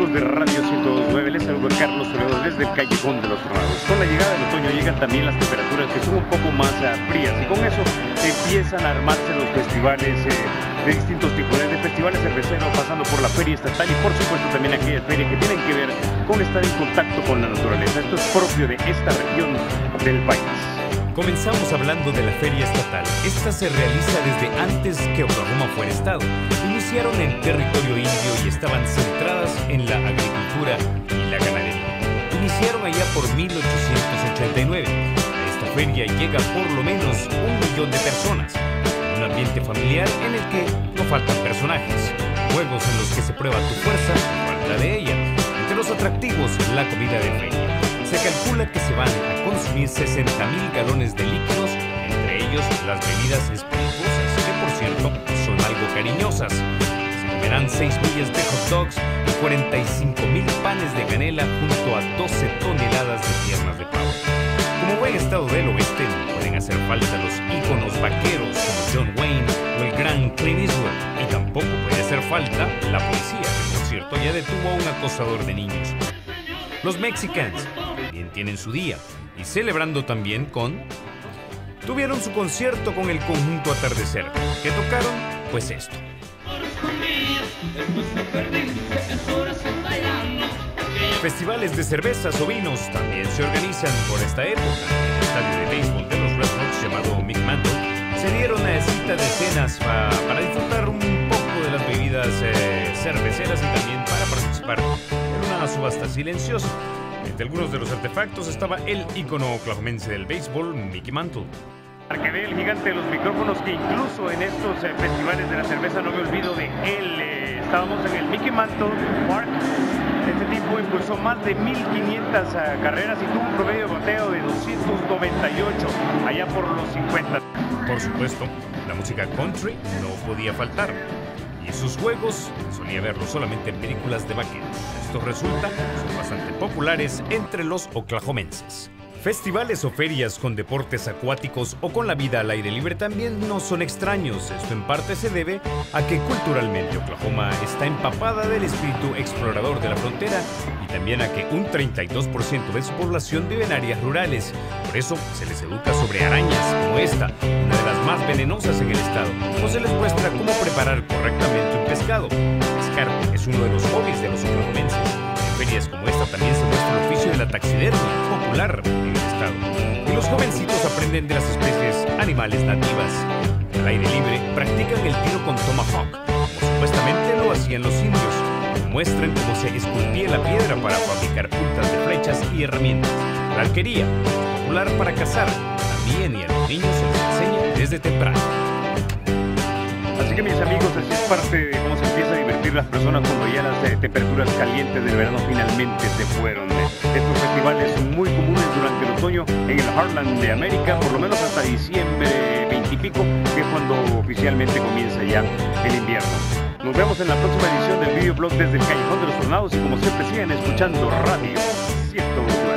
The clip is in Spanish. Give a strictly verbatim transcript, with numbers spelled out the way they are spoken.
amigos de Radio ciento dos punto nueve? Les saluda Carlos Toledo desde el Callejón de los Tornados. Con la llegada del otoño llegan también las temperaturas que son un poco más uh, frías, y con eso empiezan a armarse los festivales eh, de distintos tipos, desde festivales cerveceros, pasando por la feria estatal y por supuesto también aquellas ferias que tienen que ver con estar en contacto con la naturaleza. Esto es propio de esta región del país. Comenzamos hablando de la feria estatal. Esta se realiza desde antes que Oklahoma fuera estado. Iniciaron en territorio indio y estaban centradas en la agricultura y la ganadería. Iniciaron allá por mil ochocientos ochenta y nueve. A esta feria llega por lo menos un millón de personas. Un ambiente familiar en el que no faltan personajes. Juegos en los que se prueba tu fuerza, falta de ella. Entre los atractivos, la comida de feria. Se calcula que se van a consumir sesenta mil galones de líquidos, entre ellos las bebidas espirituosas, que por cierto son algo cariñosas. Se comerán seis millas de hot dogs y cuarenta y cinco mil panes de canela junto a doce toneladas de piernas de pavo. Como buen estado del oeste, no pueden hacer falta los íconos vaqueros como John Wayne o el gran Clint Eastwood, y tampoco puede hacer falta la policía, que por cierto ya detuvo a un acosador de niños. Los Mexicans también tienen su día, y celebrando también con... Tuvieron su concierto con el conjunto Atardecer, que tocaron pues esto. Festivales de cervezas o vinos también se organizan por esta época. En el estadio de béisbol de los Red Sox llamado Mickey Mantle se dieron a cita decenas pa para disfrutar un poco de las bebidas eh, cerveceras y también para participar en una subasta silenciosa. Entre algunos de los artefactos estaba el ícono oklahomense del béisbol, Mickey Mantle. Para que vea el gigante de los micrófonos, que incluso en estos eh, festivales de la cerveza no me olvido de él. Eh, estábamos en el Mickey Mantle Park. Este tipo impulsó más de mil quinientas uh, carreras y tuvo un promedio de bateo de doscientos noventa y ocho allá por los cincuenta. Por supuesto, la música country no podía faltar. Y sus juegos solía verlos solamente en películas de vaqueros. Estos resulta son bastante populares entre los oklahomenses. Festivales o ferias con deportes acuáticos o con la vida al aire libre también no son extraños. Esto en parte se debe a que culturalmente Oklahoma está empapada del espíritu explorador de la frontera y también a que un treinta y dos por ciento de su población vive en áreas rurales. Por eso se les educa sobre arañas como esta, una de las más venenosas en el estado, o se les muestra cómo preparar correctamente un pescado. Pescar es uno de los hobbies de los oklahomenses. En ferias como esta también se muestra el oficio de la taxidermia, popular en el estado. Y los jovencitos aprenden de las especies animales nativas. Al aire libre practican el tiro con tomahawk, como supuestamente lo hacían los indios. Muestran cómo se esculpía la piedra para fabricar puntas de flechas y herramientas. La arquería, popular para cazar, también, y a los niños se les enseña desde temprano. Así que mis amigos, así es parte de cómo se empieza a divertir las personas cuando ya las eh, temperaturas calientes del verano finalmente se fueron. Estos festivales son muy comunes durante el otoño en el Heartland de América, por lo menos hasta diciembre veintipico, que es cuando oficialmente comienza ya el invierno. Nos vemos en la próxima edición del videoblog desde el Callejón de los Tornados, y como siempre sigan escuchando Radio ciento dos.